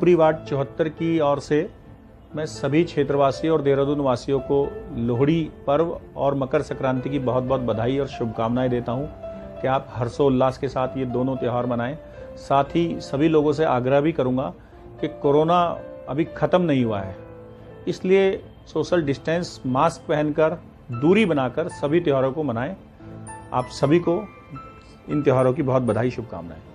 Shivpuri ward 74 की ओर से मैं सभी क्षेत्रवासियों और देहरादून वासियों को लोहड़ी पर्व और मकर संक्रांति की बहुत बहुत बधाई और शुभकामनाएं देता हूं कि आप हर्षोल्लास के साथ ये दोनों त्यौहार मनाएं। साथ ही सभी लोगों से आग्रह भी करूंगा कि कोरोना अभी ख़त्म नहीं हुआ है, इसलिए सोशल डिस्टेंस, मास्क पहनकर, दूरी बनाकर सभी त्योहारों को मनाएं। आप सभी को इन त्योहारों की बहुत बधाई, शुभकामनाएं।